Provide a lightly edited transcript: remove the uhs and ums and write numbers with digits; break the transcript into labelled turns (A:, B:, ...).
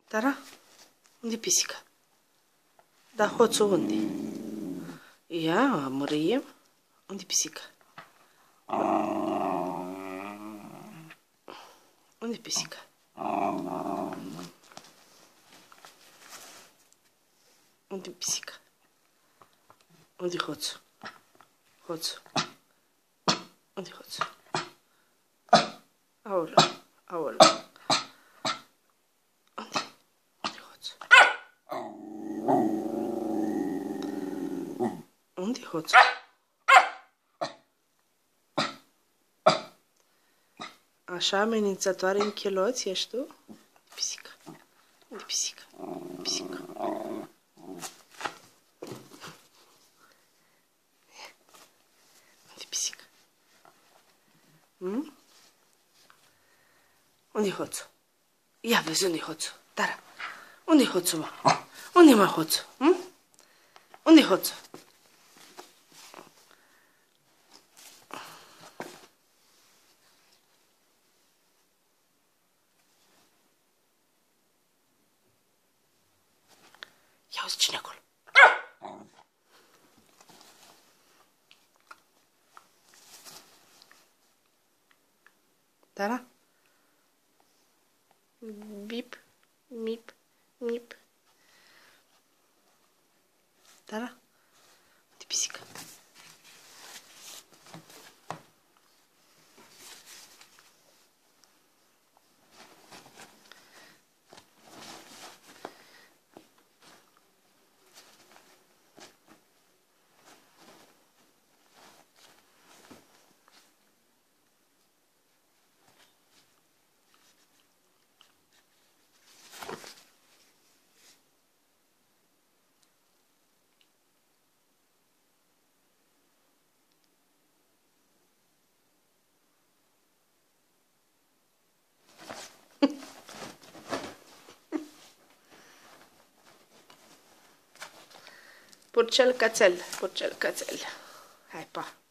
A: Tara? Unde-i pisica? Da, hoțul unde? Ia, mărâiem. Unde-i pisica? Unde-i pisica? Unde-i pisica? Unde-i hoțul? Hoțul. Unde-i hoțul? Aoleu, aoleu. Unde-i hoțul? Unde-i hoțul? Așa amenințătoare în chiloți ești tu? Pisica. Unde-i pisica? Pisica. Unde-i pisica? Unde-i hoțul? Ia vezi unde-i hoțul. Tara, unde-i hoțul, mă? Unde-i, mă, hoțul? Unde-i hoțul? Ia uzi cine acolo. Tara? Bip, mip, mip. Tara? Unde-i pisica? Purcel cățel, purcel cățel. Hai, pa!